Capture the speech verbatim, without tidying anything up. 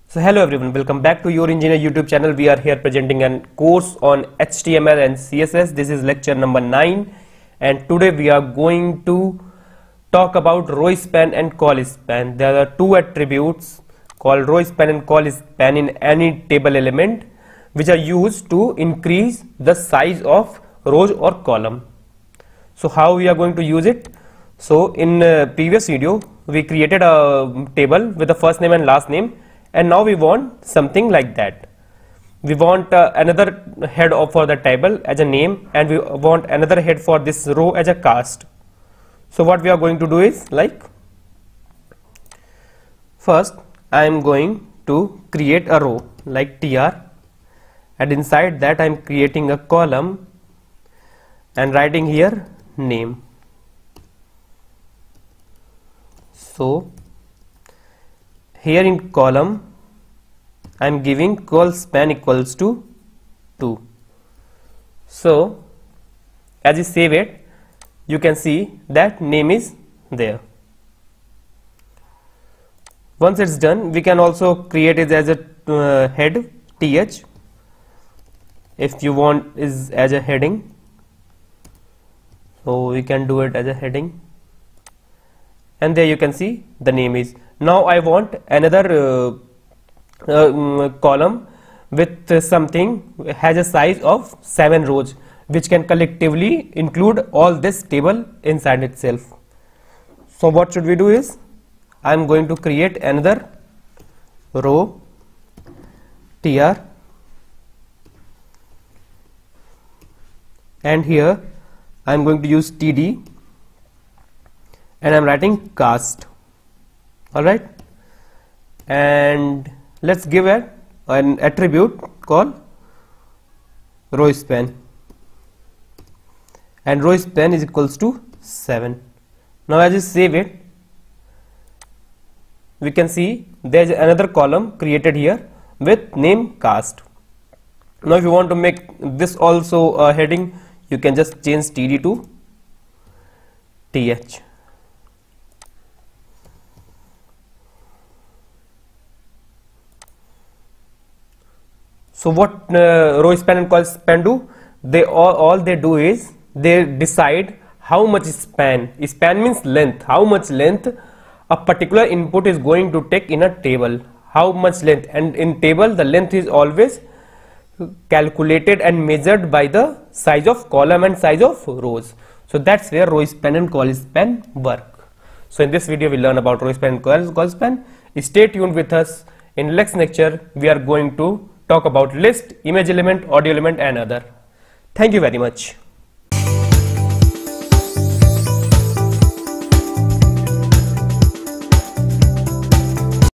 So hello everyone, welcome back to Your Engineer YouTube channel. We are here presenting a course on H T M L and C S S. This is lecture number nine, and today we are going to talk about row span and col span. There are two attributes called row span and col span in any table element, which are used to increase the size of rows or column. So how we are going to use it? So in uh, previous video we created a table with the first name and last name, and now we want something like that. We want uh, another head of for the table as a name, and we want another head for this row as a cast. So what we are going to do is, like, first I am going to create a row like tr, and inside that I am creating a column and writing here name. So here in column I am giving col span equals to two. So as you save it, you can see that name is there. Once it's done, we can also create it as a uh, head th, if you want is as a heading. So we can do it as a heading, and there you can see the name is. Now I want another uh, uh, um, column with uh, something has a size of seven rows, which can collectively include all this table inside itself. So what should we do is, I am going to create another row tr, and here I am going to use td, and I am writing cast. Alright, and let's give a, an attribute called row span, and row span is equals to seven. Now as you save it, we can see there is another column created here with name cast. Now if you want to make this also a heading, you can just change td to th. So what uh, row span and col span do? They all, all they do is they decide how much span. Span means length. How much length a particular input is going to take in a table. How much length, and in table the length is always calculated and measured by the size of column and size of rows. So that's where row span and col span work. So in this video we learn about row span and col, col span. Stay tuned with us. In next lecture we are going to talk about list, image element, audio element and other. Thank you very much.